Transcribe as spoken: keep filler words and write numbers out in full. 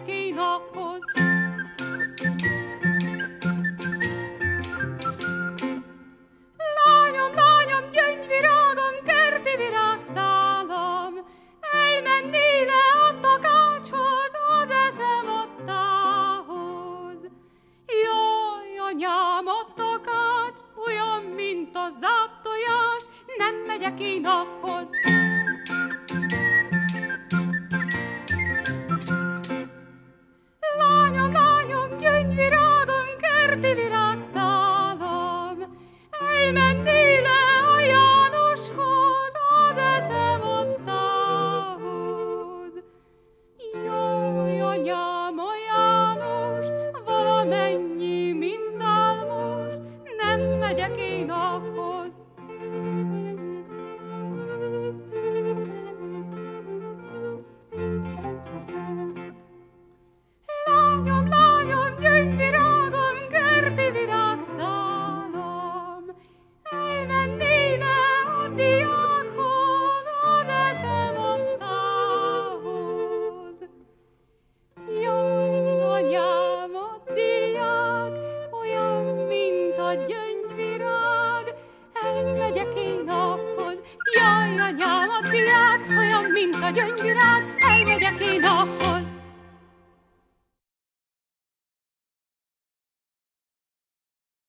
én ahhoz. Lányom, lányom, gyöngyvirágom, kerti virágszálam, elmennél le a takácshoz, az eszem adtához. Jaj, anyám, a takács olyan, mint a záptojás, nem megyek én ahhoz. Lányom, lányom, gyöngyvirágom, kerti virágszálam, elmennél le a Jánoshoz, az eszem adtához. Jaj, anyám, a János valamennyi, mind álmos, nem megyek én ahhoz. Lányom, lányom, gyöngyvirágom, kerti virágszálam, elmennél le a diákhoz, az eszem adtához. Jaj, anyám, a diák olyan, mint a gyöngyvirág, elmegyek én ahhoz. Jaj, anyám, a diák olyan, mint a gyöngyvirág, elmegyek én ahhoz.